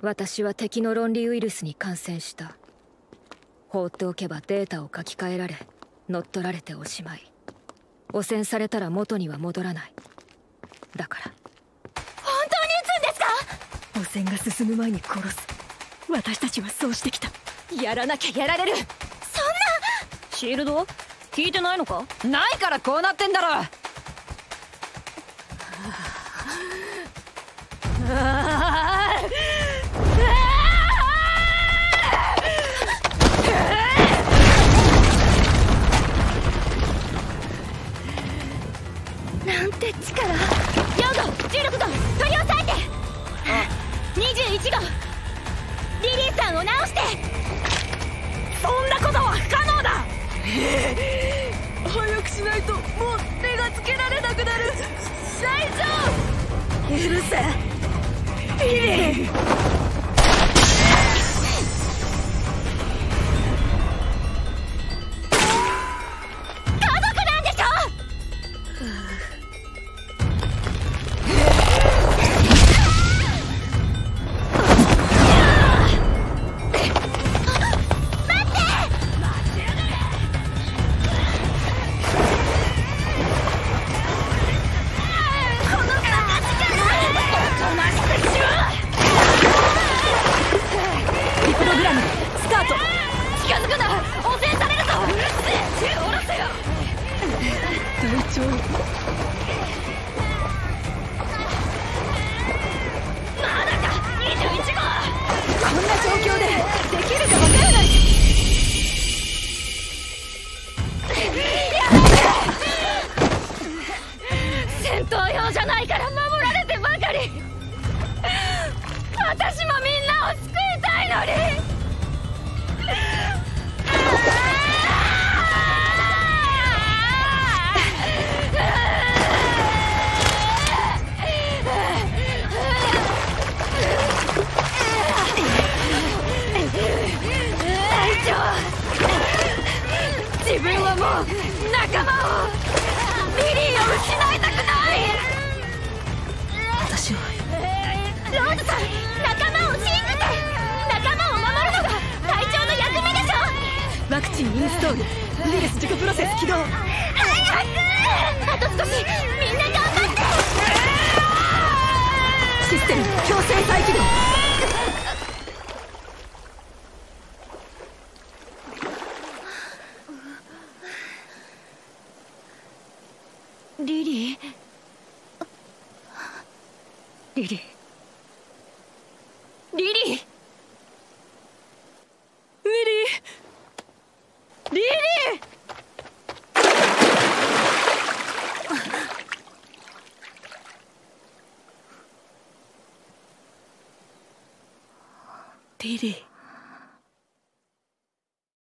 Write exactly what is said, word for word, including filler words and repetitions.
私は敵の論理ウイルスに感染した。放っておけばデータを書き換えられ乗っ取られておしまい。汚染されたら元には戻らない。だから。 本当に撃つんですか？ 汚染が進む前に殺す。私たちはそうしてきた。 やらなきゃやられる。そんな。 シールド聞いてないのか？ないからこうなってんだろ。 なんて力。よん号、じゅうろく号、取り押さえて。あ、にじゅういち号、リリーさんを直して。 そんなことは不可能だ。 早くしないともう手がつけられなくなる。大丈夫。許せリリー。 私もみんなを救いたいのに。隊長、自分はもう仲間を、リリーを失いたくない。 私はローズさん、仲間を信じて。仲間を守るのが隊長の役目でしょ。 ワクチンインストール、ウイルス除去プロセス起動。 早く。あと少し、みんな頑張って。 システム強制再起動。 リリー、 リリーリリー、リリー、リリー。 リリー